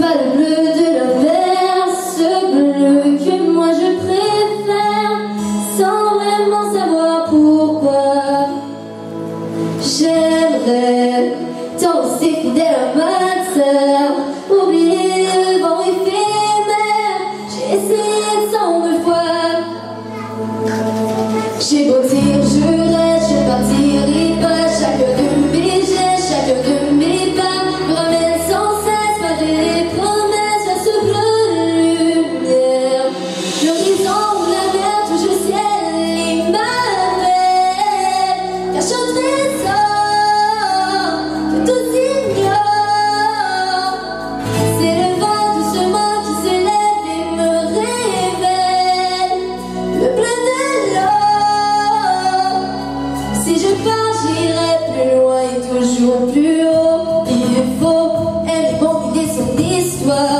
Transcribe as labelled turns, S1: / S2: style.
S1: pas le bleu de leur verre, ce bleu que moi je préfère, sans vraiment savoir pourquoi. J'aimerais tant rester fidèle à ma sœur, oublier le vent éphémère. J'ai essayé 100 fois. J'ai beau dire je reste, je partirai pas. Chacun de mes gestes, chacun de mes pas me ramène sans cesse malgré les promesses vers ce bleu de lumière. L'horizon, la mer, touche le ciel et m'appelle, cache un trésor que tous ignorent. C'est le vent doucement qui s'élève et me révèle le bleu de l'eau. Si je pars, j'irai plus loin et toujours plus haut. Il faut aimer, bon idée son histoire.